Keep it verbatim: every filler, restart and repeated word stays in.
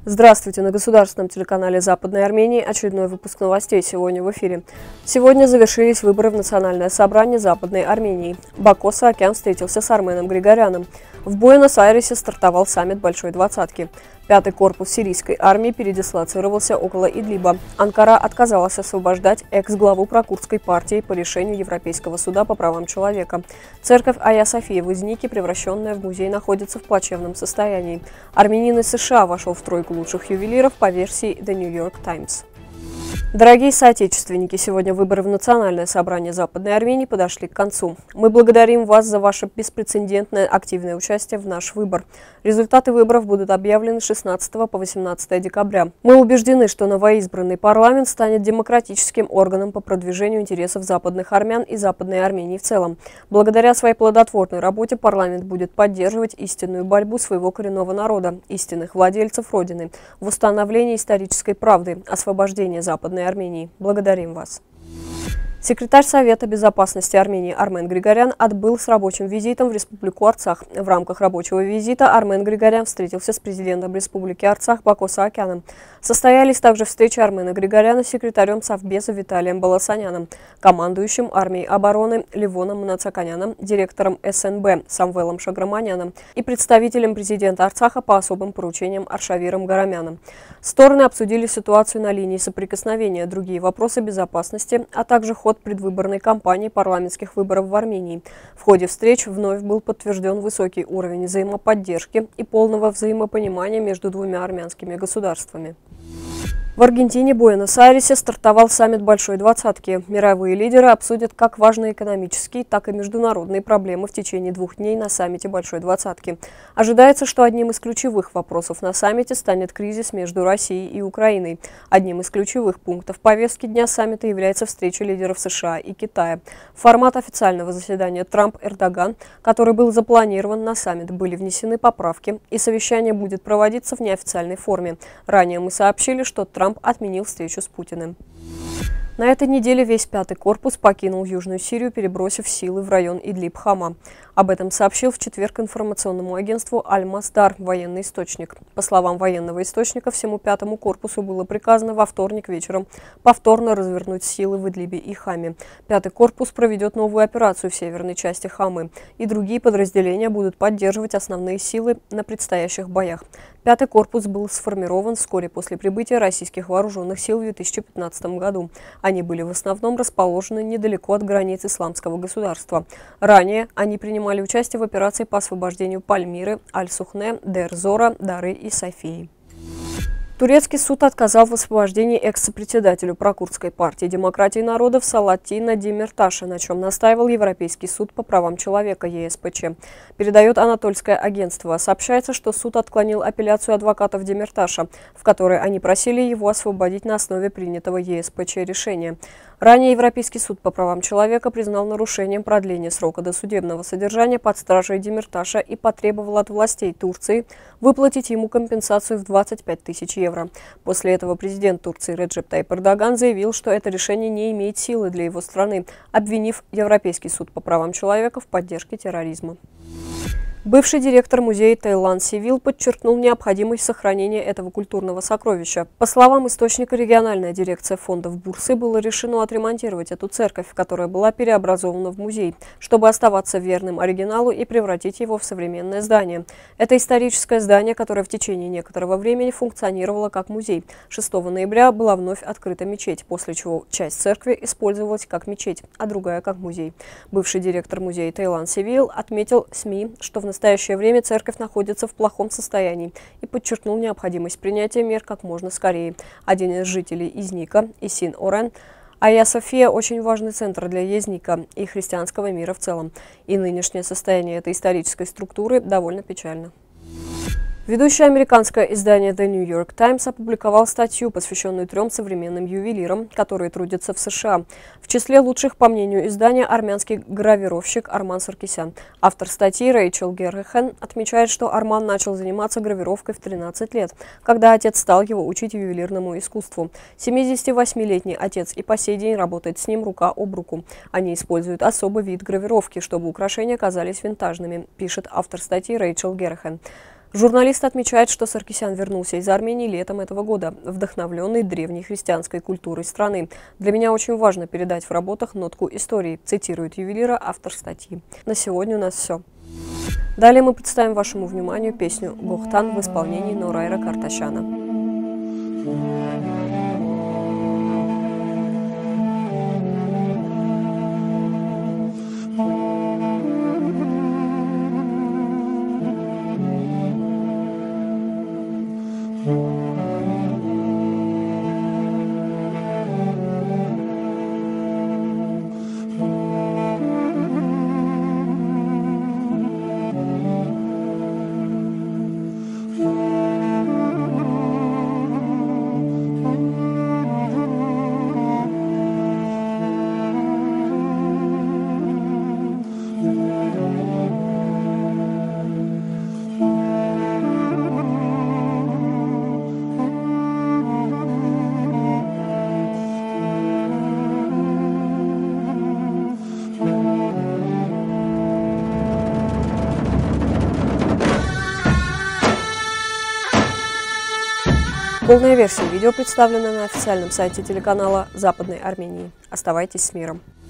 Здравствуйте! На государственном телеканале Западной Армении очередной выпуск новостей сегодня в эфире. Сегодня завершились выборы в Национальное собрание Западной Армении. Бако Саакян встретился с Арменом Григоряном. В Буэнос-Айресе стартовал саммит Большой Двадцатки. Пятый корпус сирийской армии передислоцировался около Идлиба. Анкара отказалась освобождать экс-главу прокурдской партии по решению Европейского суда по правам человека. Церковь Айя София в Изнике, превращенная в музей, находится в плачевном состоянии. Армянин из США вошел в тройку лучших ювелиров по версии The New York Times. Дорогие соотечественники, сегодня выборы в Национальное собрание Западной Армении подошли к концу. Мы благодарим вас за ваше беспрецедентное активное участие в наш выбор. Результаты выборов будут объявлены с шестнадцатого по восемнадцатое декабря. Мы убеждены, что новоизбранный парламент станет демократическим органом по продвижению интересов западных армян и Западной Армении в целом. Благодаря своей плодотворной работе парламент будет поддерживать истинную борьбу своего коренного народа, истинных владельцев Родины, в установлении исторической правды, освобождения Западной Армении. Благодарим вас. Секретарь Совета безопасности Армении Армен Григорян отбыл с рабочим визитом в Республику Арцах. В рамках рабочего визита Армен Григорян встретился с президентом Республики Арцах Бако Саакяном. Состоялись также встречи Армена Григоряна с секретарем Совбеза Виталием Баласаняном, командующим армией обороны Ливоном Мнацаканяном, директором эс эн бэ Самвелом Шаграманяном и представителем президента Арцаха по особым поручениям Аршавиром Гарамяном. Стороны обсудили ситуацию на линии соприкосновения, другие вопросы безопасности, а также ход предвыборной кампании парламентских выборов в Армении. В ходе встреч вновь был подтвержден высокий уровень взаимоподдержки и полного взаимопонимания между двумя армянскими государствами. В Аргентине, Буэнос-Айресе стартовал саммит Большой Двадцатки. Мировые лидеры обсудят как важные экономические, так и международные проблемы в течение двух дней на саммите Большой Двадцатки. Ожидается, что одним из ключевых вопросов на саммите станет кризис между Россией и Украиной. Одним из ключевых пунктов повестки дня саммита является встреча лидеров США и Китая. В формат официального заседания Трамп-Эрдоган, который был запланирован на саммит, были внесены поправки, и совещание будет проводиться в неофициальной форме. Ранее мы сообщили, что Трамп Трамп отменил встречу с Путиным. На этой неделе весь пятый корпус покинул Южную Сирию, перебросив силы в район Идлиб-Хама. Об этом сообщил в четверг информационному агентству Аль-Масдар военный источник. По словам военного источника, всему пятому корпусу было приказано во вторник вечером повторно развернуть силы в Идлибе и Хаме. Пятый корпус проведет новую операцию в северной части Хамы, и другие подразделения будут поддерживать основные силы на предстоящих боях. Пятый корпус был сформирован вскоре после прибытия российских вооруженных сил в две тысячи пятнадцатом году. Они были в основном расположены недалеко от границ Исламского государства. Ранее они принимали участие в операции по освобождению Пальмиры, Аль-Сухне, Дер-Зора, Дары и Софии. Турецкий суд отказал в освобождении экс-председателю прокурдской партии демократии народов Салатина Демирташа, на чем настаивал Европейский суд по правам человека е эс пэ че. Передает Анатольское агентство. Сообщается, что суд отклонил апелляцию адвокатов Демирташа, в которой они просили его освободить на основе принятого е эс пэ че решения. Ранее Европейский суд по правам человека признал нарушением продления срока досудебного содержания под стражей Демирташа и потребовал от властей Турции выплатить ему компенсацию в двадцать пять тысяч евро. После этого президент Турции Реджеп Тайип Эрдоган заявил, что это решение не имеет силы для его страны, обвинив Европейский суд по правам человека в поддержке терроризма. Бывший директор музея Таиланд Сивил подчеркнул необходимость сохранения этого культурного сокровища. По словам источника, региональная дирекция фондов Бурсы было решено отремонтировать эту церковь, которая была переобразована в музей, чтобы оставаться верным оригиналу и превратить его в современное здание. Это историческое здание, которое в течение некоторого времени функционировало как музей. шестого ноября была вновь открыта мечеть, после чего часть церкви использовалась как мечеть, а другая как музей. Бывший директор музея Таиланд Сивил отметил СМИ, что в В настоящее время церковь находится в плохом состоянии, и подчеркнул необходимость принятия мер как можно скорее. Один из жителей Изника, Исин Орен: Айя София – очень важный центр для Езника и христианского мира в целом, и нынешнее состояние этой исторической структуры довольно печально. Ведущее американское издание The New York Times опубликовал статью, посвященную трем современным ювелирам, которые трудятся в США. В числе лучших, по мнению издания, армянский гравировщик Арман Саркисян. Автор статьи Рэйчел Геррехен отмечает, что Арман начал заниматься гравировкой в тринадцать лет, когда отец стал его учить ювелирному искусству. семидесятивосьмилетний отец и по сей день работает с ним рука об руку. Они используют особый вид гравировки, чтобы украшения казались винтажными, пишет автор статьи Рэйчел Геррехен. Журналист отмечает, что Саркисян вернулся из Армении летом этого года, вдохновленный древней христианской культурой страны. «Для меня очень важно передать в работах нотку истории», цитирует ювелира автор статьи. На сегодня у нас все. Далее мы представим вашему вниманию песню «Гохтан» в исполнении Норайра Карташяна. Полная версия видео представлена на официальном сайте телеканала Западной Армении. Оставайтесь с миром.